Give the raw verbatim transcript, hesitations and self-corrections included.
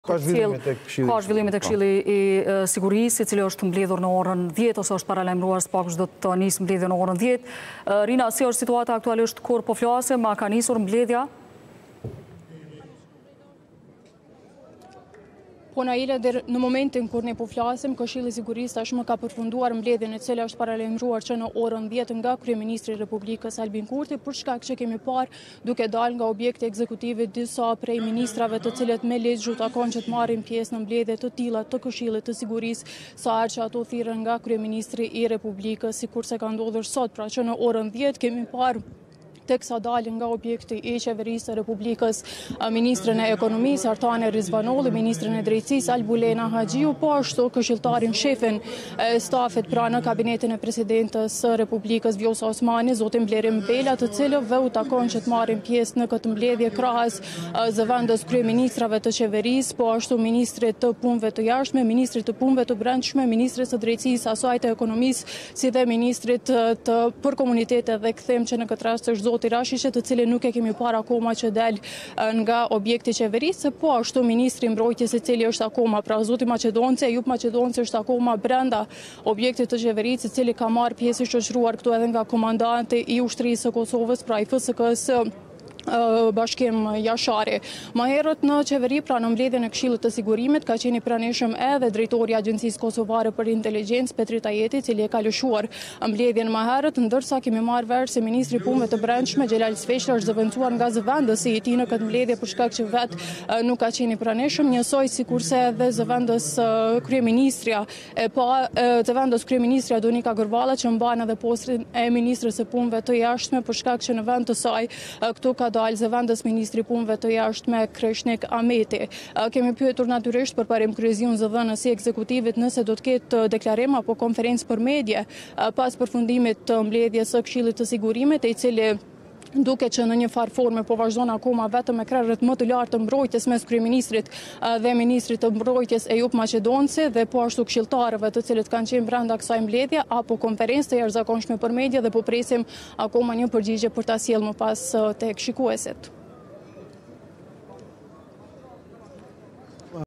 Ka zhvillime tek Këshilli. Ka zhvillime tek Këshilli i Sigurisë, i cili është mbledhur në orën dhjetë ose është paralajmëruar së paku do të nisë mbledhja në orën dhjetë. Rina, si është situata aktualisht kur po flasim, a ka nisur mbledhja? Po na ile në momentin kur ne po flasim, Këshilli i Sigurisë tashmë ka përfunduar mbledhjen e cila është paralajmëruar që në orën dhjetë nga kryeministri i Republikës Albin Kurti, për shkak që kemi parë duke dalë nga objekti ekzekutive disa prej ministrave të cilët me ligj u takon që të marrin pjesë në mbledhje të tilla të Këshillit të Sigurisë, sa herë që ato thirrën nga kryeministri i Republikës, sikurse ka ndodhur sot, pra që në orën dhjetë kemi parë teksa dalin nga objekti i qeverisë së Republikës ministrën e ekonomisë Artane Rizvanolli, ministrën e drejtësisë Albulena Haxhiu, po ashtu këshilltarin shefin e stafit pra në kabinetin e presidentës së Republikës Vjosa Osmani, zotin Blerim Bela, të cilëve u takon që të marrin pjesë në këtë mbledhje krahas zëvendës kryeministrave të qeverisë, po ashtu ministrit të punëve të jashtme, ministrit të punëve të brendshme, ministrit të drejtësisë, asaj të ekonomisë, si dhe ministrit të për komunitete dhe kthejmë që në këtë rast është zoti Rashishe, të cilin nuk e kemi parë akoma që del nga objekti i qeverisë, po ashtu ministri i mbrojtjes, i cili është akoma, pra zoti Maqedonci, Ejup Maqedonci, është akoma brenda objektit të qeverisë, i cili ka marrë pjesë i shoqëruar këtu edhe nga komandanti i ushtrisë së Kosovës, pra i F S K-s Bashkim Jashari. Më herët në qeveri, pra në mbledhjen e Këshillit të Sigurimit, ka qenë i pranishëm edhe drejtori i Agjencisë Kosovare për Inteligjencë Petri Tajeti, i cili e ka lëshuar mbledhjen më herët, ndërsa kemi marrë vesh se ministri i punëve të brendshme Xhelal Sveqra është zëvendësuar nga zëvendësi i tij në këtë mbledhje për shkak që vet nuk ka qenë i pranishëm, njësoj sikurse edhe zëvendës kryeministrja e pa zëvendës kryeministrja Donika Gërvalla, që mban edhe postin e ministres së punëve të jashtme, për shkak që në vend të saj këtu ka dalë zëvendës ministri i punëve të jashtme Kreshnik Ahmeti. Kemi pyetur natyrisht për parim kryeziun zëdhënës së ekzekutivit nëse do të ketë deklarim apo konferencë për media pas përfundimit të mbledhjes së Këshillit të Sigurimit, i cili duke që në një farë forme po vazhdon akoma vetëm me krerët më të lartë të mbrojtjes mes kryeministrit dhe ministrit të mbrojtjes Ejup Maqedonci dhe po ashtu këshilltarëve të cilët kanë qenë brenda kësaj mbledhje apo konferencë të jashtëzakonshme për media, dhe po presim akoma një përgjigje për ta sjellë më pas tek shikuesit.